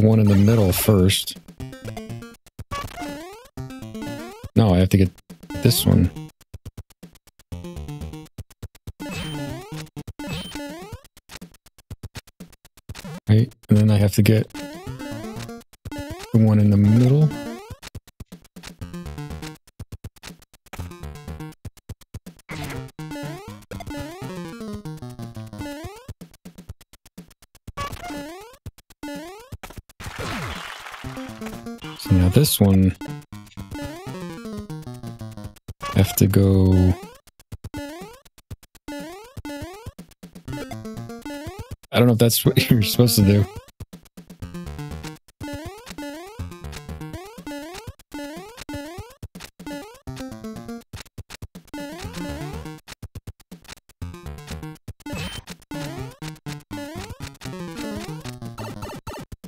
the one in the middle first. No, I have to get this one. Right, and then I have to get the one in the middle. So now this one, I have to go... I don't know if that's what you're supposed to do.